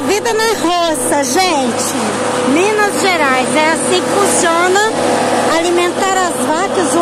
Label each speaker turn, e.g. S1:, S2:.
S1: Vida na roça, gente. Minas Gerais, é assim que funciona alimentar as vacas.